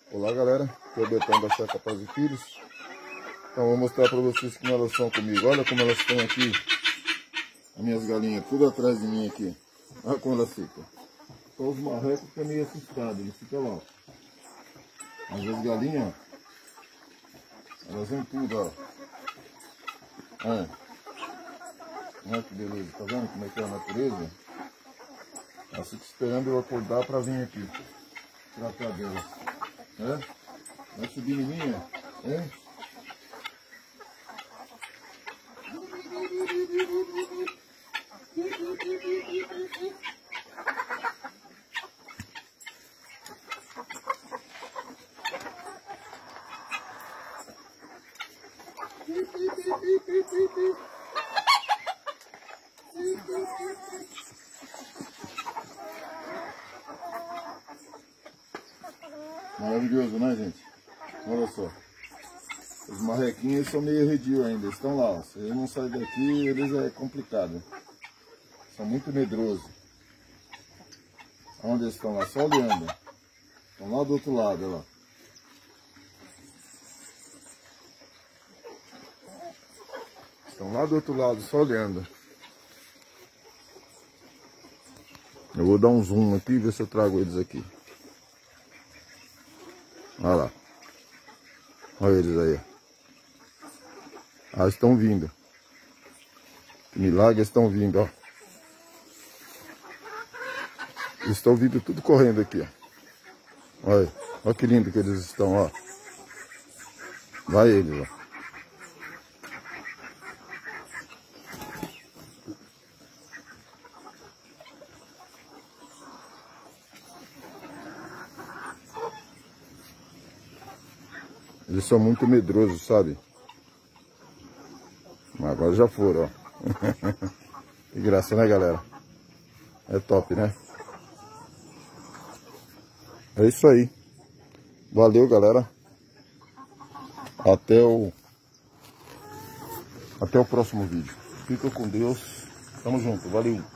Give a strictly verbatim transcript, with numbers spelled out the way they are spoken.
Olá galera, aqui é o Betão da Chácara Paz e Filhos. Então vou mostrar para vocês como elas estão comigo. Olha como elas estão aqui, as minhas galinhas, tudo atrás de mim aqui. Olha como elas ficam. Então os marrecos ficam meio assustados, eles ficam lá. Mas as galinhas, elas vão tudo, ó. Olha. Olha que beleza, tá vendo como é que é a natureza? Elas ficam esperando eu acordar para vir aqui tratar delas. É? Vai subir em mim, é? Maravilhoso, né, gente? Olha só. Os marrequinhos são meio arredios ainda, eles estão lá. Ó. Se eles não saírem daqui, eles é complicado. São muito medrosos. Onde eles estão lá? Só olhando. Estão lá do outro lado, olha lá. Estão lá do outro lado, só olhando. Eu vou dar um zoom aqui e ver se eu trago eles aqui. Olha lá. Olha eles aí. Ah, estão vindo. Que milagre, estão vindo, ó. Eles estão vindo tudo correndo aqui, ó. Olha, olha que lindo que eles estão, ó. Vai eles, ó. Eles são muito medrosos, sabe? Mas agora já foram, ó. Que graça, né, galera? É top, né? É isso aí. Valeu, galera. Até o... Até o próximo vídeo. Fica com Deus. Tamo junto. Valeu.